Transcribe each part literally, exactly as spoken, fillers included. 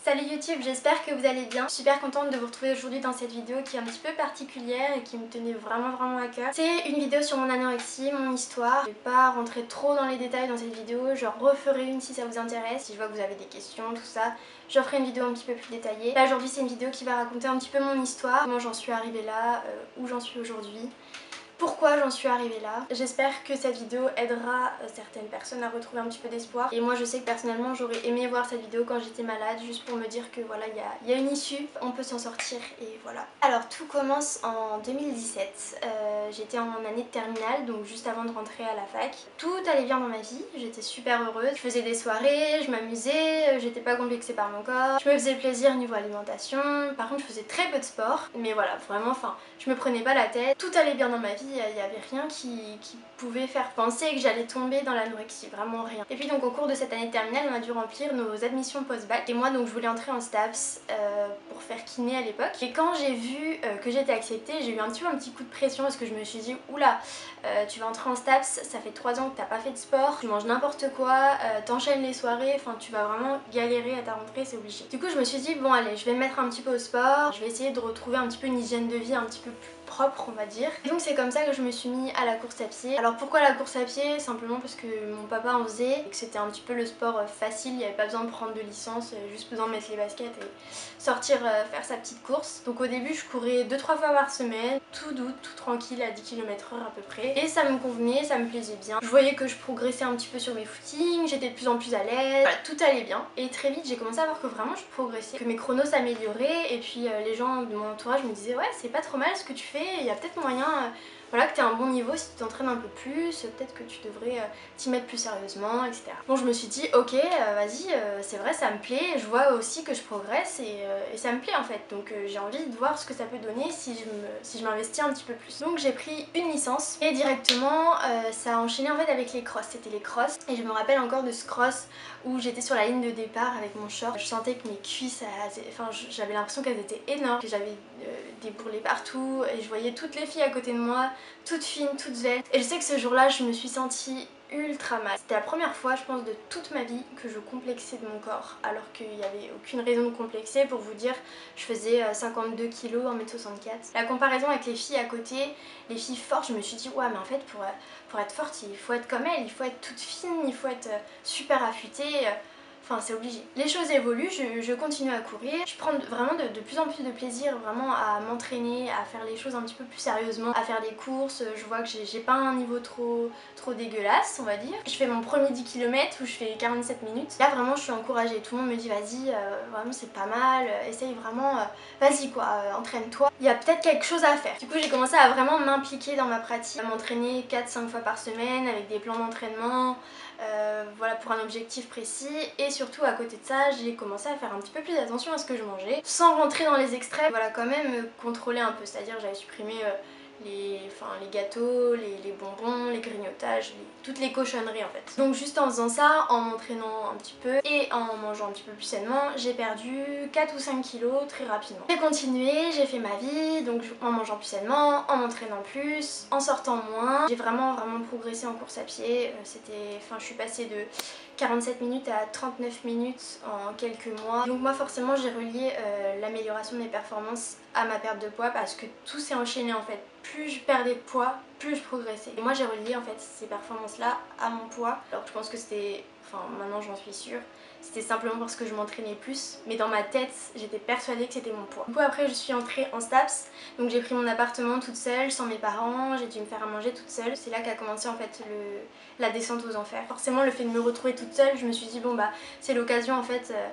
Salut YouTube, j'espère que vous allez bien. Je suis super contente de vous retrouver aujourd'hui dans cette vidéo qui est un petit peu particulière et qui me tenait vraiment vraiment à cœur. C'est une vidéo sur mon anorexie, mon histoire. Je vais pas rentrer trop dans les détails dans cette vidéo, je referai une si ça vous intéresse. Si je vois que vous avez des questions, tout ça, je ferai une vidéo un petit peu plus détaillée. Là aujourd'hui c'est une vidéo qui va raconter un petit peu mon histoire, comment j'en suis arrivée là, euh, où j'en suis aujourd'hui. Pourquoi j'en suis arrivée là. J'espère que cette vidéo aidera certaines personnes à retrouver un petit peu d'espoir. Et moi je sais que personnellement j'aurais aimé voir cette vidéo quand j'étais malade, juste pour me dire que voilà, il y a, y a une issue, on peut s'en sortir et voilà. Alors tout commence en deux mille dix-sept, euh, j'étais en année de terminale, donc juste avant de rentrer à la fac. Tout allait bien dans ma vie, j'étais super heureuse, je faisais des soirées, je m'amusais, j'étais pas complexée par mon corps, je me faisais plaisir niveau alimentation, par contre je faisais très peu de sport, mais voilà, vraiment, enfin, je me prenais pas la tête, tout allait bien dans ma vie. Il n'y avait rien qui, qui pouvait faire penser que j'allais tomber dans l'anorexie, vraiment rien. Et puis donc au cours de cette année de terminale, on a dû remplir nos admissions post-bac. Et moi donc je voulais entrer en STAPS euh, pour faire kiné à l'époque. Et quand j'ai vu euh, que j'étais acceptée, j'ai eu un petit peu un petit coup de pression parce que je me suis dit oula, euh, tu vas entrer en STAPS, ça fait trois ans que t'as pas fait de sport, tu manges n'importe quoi, euh, t'enchaînes les soirées, enfin tu vas vraiment galérer à ta rentrée, c'est obligé. Du coup je me suis dit bon allez, je vais me mettre un petit peu au sport, je vais essayer de retrouver un petit peu une hygiène de vie un petit peu plus propre on va dire. Et donc c'est comme ça que je me suis mis à la course à pied. Alors pourquoi la course à pied? Simplement parce que mon papa en faisait et que c'était un petit peu le sport facile, il n'y avait pas besoin de prendre de licence, il y avait juste besoin de mettre les baskets et sortir euh, faire sa petite course. Donc au début je courais deux trois fois par semaine, tout doux, tout tranquille à dix kilomètres heure à peu près. Et ça me convenait, ça me plaisait bien. Je voyais que je progressais un petit peu sur mes footings, j'étais de plus en plus à l'aise, voilà, tout allait bien. Et très vite j'ai commencé à voir que vraiment je progressais, que mes chronos s'amélioraient et puis euh, les gens de mon entourage me disaient ouais c'est pas trop mal ce que tu fais, il y a peut-être moyen euh, voilà, que tu as un bon niveau si tu t'entraînes un peu plus, peut-être que tu devrais euh, t'y mettre plus sérieusement, et cetera. Bon, je me suis dit, ok, euh, vas-y, euh, c'est vrai, ça me plaît, je vois aussi que je progresse et, euh, et ça me plaît en fait. Donc euh, j'ai envie de voir ce que ça peut donner si je me, si je m'investis un petit peu plus. Donc j'ai pris une licence et directement, euh, ça a enchaîné en fait avec les crosses. C'était les crosses et je me rappelle encore de ce cross où j'étais sur la ligne de départ avec mon short. Je sentais que mes cuisses, enfin, j'avais l'impression qu'elles étaient énormes, que j'avais euh, des bourrelets partout et je voyais toutes les filles à côté de moi, toutes fines, toutes sveltes. Et je sais que ce jour-là, je me suis sentie ultra mal. C'était la première fois, je pense, de toute ma vie que je complexais de mon corps, alors qu'il n'y avait aucune raison de complexer. Pour vous dire, je faisais cinquante-deux kilos, un mètre soixante-quatre. La comparaison avec les filles à côté, les filles fortes, je me suis dit, ouais, mais en fait, pour, pour être forte, il faut être comme elles, il faut être toute fine, il faut être super affûtée. Enfin c'est obligé. Les choses évoluent, je, je continue à courir, je prends vraiment de, de plus en plus de plaisir vraiment à m'entraîner, à faire les choses un petit peu plus sérieusement, à faire des courses, je vois que j'ai pas un niveau trop, trop dégueulasse on va dire. Je fais mon premier dix kilomètres où je fais quarante-sept minutes. Là vraiment je suis encouragée, tout le monde me dit vas-y, euh, vraiment c'est pas mal, essaye vraiment, euh, vas-y quoi, euh, entraîne-toi. Il y a peut-être quelque chose à faire. Du coup j'ai commencé à vraiment m'impliquer dans ma pratique, à m'entraîner quatre cinq fois par semaine avec des plans d'entraînement. Euh, voilà pour un objectif précis et surtout à côté de ça j'ai commencé à faire un petit peu plus attention à ce que je mangeais sans rentrer dans les extrêmes, voilà quand même euh, contrôler un peu, c'est-à-dire j'avais supprimé euh, les, enfin, les gâteaux, les, les bonbons, les grignotages, les, toutes les cochonneries en fait. Donc juste en faisant ça, en m'entraînant un petit peu et en mangeant un petit peu plus sainement, j'ai perdu quatre ou cinq kilos très rapidement. J'ai continué, j'ai fait ma vie, donc en mangeant plus sainement, en m'entraînant plus, en sortant moins. J'ai vraiment vraiment progressé en course à pied, c'était, enfin je suis passée de quarante-sept minutes à trente-neuf minutes en quelques mois. Donc moi forcément j'ai relié euh, l'amélioration de mes performances à ma perte de poids parce que tout s'est enchaîné en fait. Plus je perdais de poids, plus je progressais. Et moi j'ai relié en fait ces performances là à mon poids. Alors je pense que c'était, enfin maintenant j'en suis sûre, c'était simplement parce que je m'entraînais plus, mais dans ma tête j'étais persuadée que c'était mon poids. Du coup après je suis entrée en STAPS, donc j'ai pris mon appartement toute seule, sans mes parents, j'ai dû me faire à manger toute seule. C'est là qu'a commencé en fait le, la descente aux enfers. Forcément le fait de me retrouver toute seule, je me suis dit bon bah c'est l'occasion en fait euh,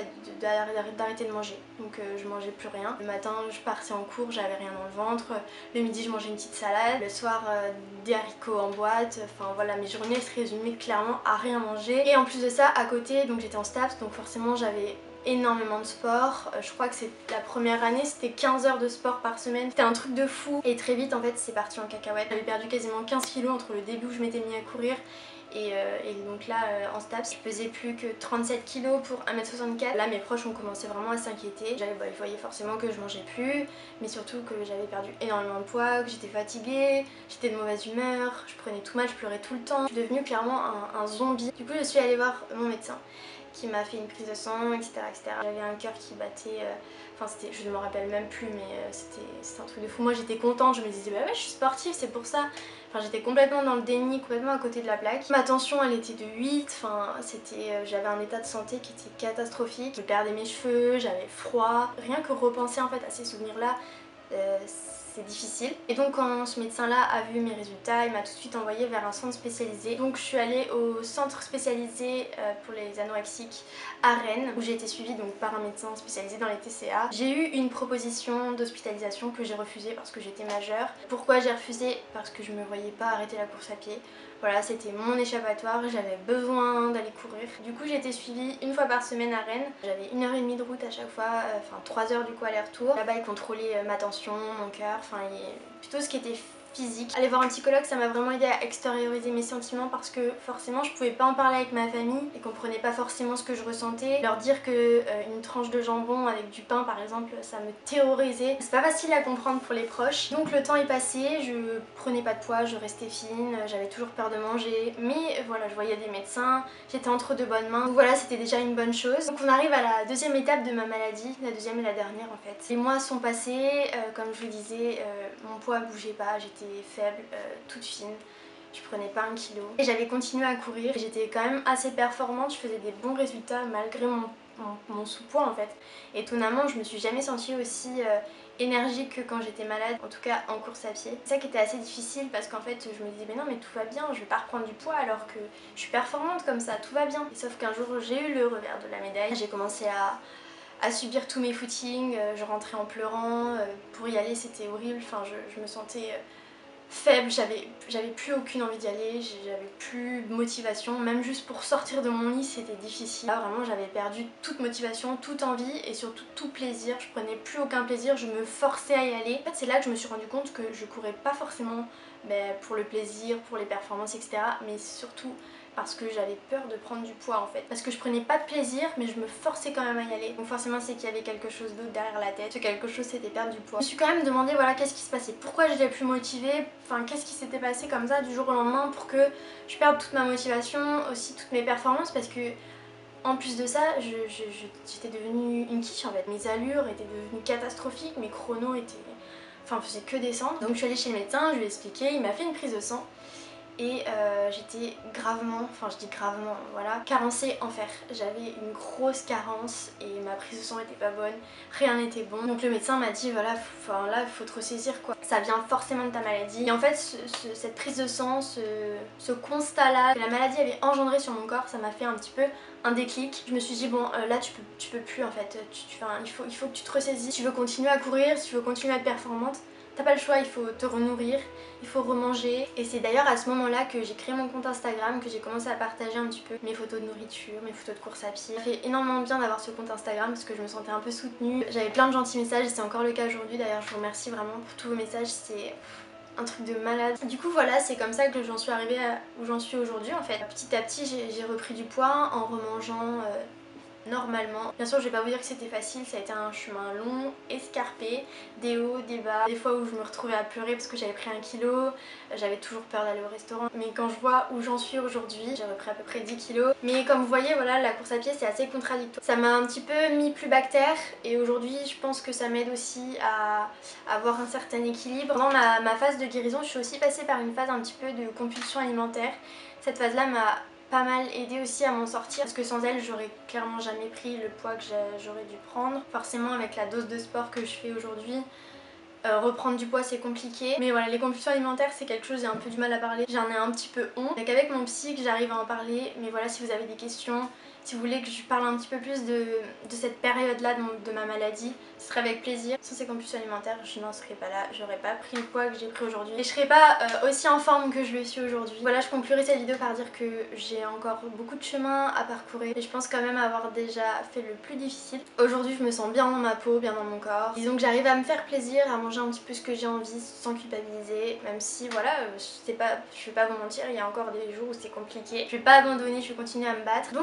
d'arrêter de manger. Donc euh, je mangeais plus rien. Le matin je partais en cours, j'avais rien dans le ventre. Le midi je mangeais une petite salade. Le soir euh, des haricots en boîte. Enfin voilà, mes journées se résumaient clairement à rien manger. Et en plus de ça, à côté, donc j'étais en STAPS, donc forcément j'avais énormément de sport. Euh, je crois que c'est la première année c'était quinze heures de sport par semaine. C'était un truc de fou. Et très vite en fait c'est parti en cacahuète. J'avais perdu quasiment quinze kilos entre le début où je m'étais mis à courir Et, euh, et donc là euh, en STAPS je pesais plus que trente-sept kilos pour un mètre soixante-quatre. Là mes proches ont commencé vraiment à s'inquiéter. Bah, ils voyaient forcément que je mangeais plus, mais surtout que j'avais perdu énormément de poids, que j'étais fatiguée, j'étais de mauvaise humeur, je prenais tout mal, je pleurais tout le temps. Je suis devenue clairement un, un zombie. Du coup je suis allée voir mon médecin qui m'a fait une prise de sang, et cetera et cetera. J'avais un cœur qui battait, euh, enfin c'était, je ne me rappelle même plus, mais euh, c'était un truc de fou. Moi j'étais contente, je me disais bah ouais je suis sportive, c'est pour ça. Enfin j'étais complètement dans le déni, complètement à côté de la plaque. Ma tension elle était de huit, enfin c'était, euh, j'avais un état de santé qui était catastrophique. Je perdais mes cheveux, j'avais froid. Rien que repenser en fait à ces souvenirs là, euh, c'est difficile. Et donc quand ce médecin là a vu mes résultats, il m'a tout de suite envoyée vers un centre spécialisé. Donc je suis allée au centre spécialisé euh, pour les anorexiques à Rennes, où j'ai été suivie donc par un médecin spécialisé dans les T C A. J'ai eu une proposition d'hospitalisation que j'ai refusée parce que j'étais majeure. Pourquoi j'ai refusé? Parce que je me voyais pas arrêter la course à pied. Voilà, c'était mon échappatoire, j'avais besoin d'aller courir. Du coup j'ai été suivie une fois par semaine à Rennes. J'avais une heure et demie de route à chaque fois, euh, enfin trois heures du coup aller-retour. Là-bas ils contrôlaient euh, ma tension, mon cœur, enfin plutôt ce qui était physique. Aller voir un psychologue ça m'a vraiment aidé à extérioriser mes sentiments parce que forcément je pouvais pas en parler avec ma famille. Ils comprenaient pas forcément ce que je ressentais. Leur dire que euh, une tranche de jambon avec du pain par exemple ça me terrorisait. C'est pas facile à comprendre pour les proches. Donc le temps est passé, je prenais pas de poids, je restais fine, j'avais toujours peur de manger. Mais voilà, je voyais des médecins, j'étais entre de bonnes mains. Donc voilà, c'était déjà une bonne chose. Donc on arrive à la deuxième étape de ma maladie, la deuxième et la dernière en fait. Les mois sont passés, euh, comme je vous disais, euh, mon poids bougeait pas, j'étais faible, euh, toute fine, je prenais pas un kilo et j'avais continué à courir. J'étais quand même assez performante, je faisais des bons résultats malgré mon, mon, mon sous-poids en fait. Étonnamment je me suis jamais sentie aussi euh, énergique que quand j'étais malade, en tout cas en course à pied. C'est ça qui était assez difficile parce qu'en fait je me disais mais non mais tout va bien, je vais pas reprendre du poids alors que je suis performante comme ça, tout va bien. Et sauf qu'un jour j'ai eu le revers de la médaille, j'ai commencé à à subir tous mes footings, je rentrais en pleurant, pour y aller c'était horrible, enfin je, je me sentais faible, j'avais j'avais plus aucune envie d'y aller, j'avais plus de motivation, même juste pour sortir de mon lit c'était difficile. Là vraiment j'avais perdu toute motivation, toute envie et surtout tout plaisir, je prenais plus aucun plaisir, je me forçais à y aller. En fait c'est là que je me suis rendu compte que je courais pas forcément ben, pour le plaisir, pour les performances et cetera, mais surtout parce que j'avais peur de prendre du poids en fait. Parce que je prenais pas de plaisir mais je me forçais quand même à y aller. Donc forcément c'est qu'il y avait quelque chose d'autre derrière la tête. Ce quelque chose c'était perdre du poids. Je me suis quand même demandé voilà qu'est-ce qui se passait. Pourquoi j'étais plus motivée. Enfin qu'est-ce qui s'était passé comme ça du jour au lendemain pour que je perde toute ma motivation, aussi toutes mes performances parce que en plus de ça, j'étais je, je, devenue une quiche en fait. Mes allures étaient devenues catastrophiques, mes chronos étaient... Enfin faisaient que descendre. Donc je suis allée chez le médecin, je lui ai expliqué, il m'a fait une prise de sang. Et euh, j'étais gravement, enfin je dis gravement, voilà, carencée en fer. J'avais une grosse carence et ma prise de sang était pas bonne, rien n'était bon. Donc le médecin m'a dit voilà, enfin là faut te ressaisir quoi. Ça vient forcément de ta maladie. Et en fait ce, ce, cette prise de sang, ce, ce constat là que la maladie avait engendré sur mon corps, ça m'a fait un petit peu un déclic. Je me suis dit bon euh, là tu peux, tu peux plus en fait, tu, tu, enfin, il, faut, il faut que tu te ressaisisses. Si tu veux continuer à courir, si tu veux continuer à être performante, t'as pas le choix, il faut te renourrir, il faut remanger. Et c'est d'ailleurs à ce moment-là que j'ai créé mon compte Instagram, que j'ai commencé à partager un petit peu mes photos de nourriture, mes photos de course à pied. Ça fait énormément bien d'avoir ce compte Instagram parce que je me sentais un peu soutenue. J'avais plein de gentils messages et c'est encore le cas aujourd'hui. D'ailleurs je vous remercie vraiment pour tous vos messages, c'est un truc de malade. Du coup voilà, c'est comme ça que j'en suis arrivée à où j'en suis aujourd'hui en fait. Petit à petit j'ai repris du poids en remangeant euh, normalement. Bien sûr je vais pas vous dire que c'était facile, ça a été un chemin long, escarpé, des hauts, des bas, des fois où je me retrouvais à pleurer parce que j'avais pris un kilo, j'avais toujours peur d'aller au restaurant, mais quand je vois où j'en suis aujourd'hui, j'ai repris à peu près dix kilos, mais comme vous voyez voilà la course à pied c'est assez contradictoire. Ça m'a un petit peu mis plus bactère et aujourd'hui je pense que ça m'aide aussi à avoir un certain équilibre. Pendant ma, ma phase de guérison je suis aussi passée par une phase un petit peu de compulsion alimentaire. Cette phase là m'a pas mal aidé aussi à m'en sortir parce que sans elle j'aurais clairement jamais pris le poids que j'aurais dû prendre. Forcément avec la dose de sport que je fais aujourd'hui, euh, reprendre du poids c'est compliqué. Mais voilà, les compulsions alimentaires c'est quelque chose, j'ai un peu du mal à parler, j'en ai un petit peu honte. Donc avec mon psy que j'arrive à en parler, mais voilà si vous avez des questions, si vous voulez que je parle un petit peu plus de, de cette période là de, mon, de ma maladie, ce serait avec plaisir. Sans ces compulsions alimentaires je n'en serais pas là, j'aurais pas pris le poids que j'ai pris aujourd'hui et je serais pas euh, aussi en forme que je le suis aujourd'hui. Voilà, je conclurai cette vidéo par dire que j'ai encore beaucoup de chemin à parcourir et je pense quand même avoir déjà fait le plus difficile. Aujourd'hui je me sens bien dans ma peau, bien dans mon corps. Disons que j'arrive à me faire plaisir, à manger un petit peu ce que j'ai envie sans culpabiliser, même si voilà, c'est pas, je vais pas vous mentir, il y a encore des jours où c'est compliqué. Je vais pas abandonner, je vais continuer à me battre. Donc voilà,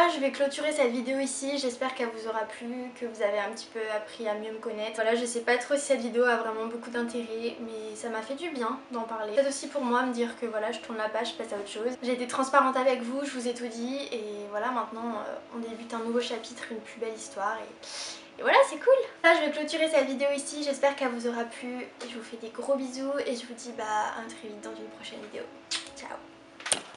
voilà, je vais clôturer cette vidéo ici. J'espère qu'elle vous aura plu, que vous avez un petit peu appris à mieux me connaître. Voilà, je sais pas trop si cette vidéo a vraiment beaucoup d'intérêt, mais ça m'a fait du bien d'en parler. Peut-être aussi pour moi me dire que voilà, je tourne la page, je passe à autre chose. J'ai été transparente avec vous, je vous ai tout dit et voilà, maintenant euh, on débute un nouveau chapitre, une plus belle histoire et... Et voilà, c'est cool. Là, je vais clôturer cette vidéo ici. J'espère qu'elle vous aura plu. Je vous fais des gros bisous et je vous dis bah à très vite dans une prochaine vidéo. Ciao.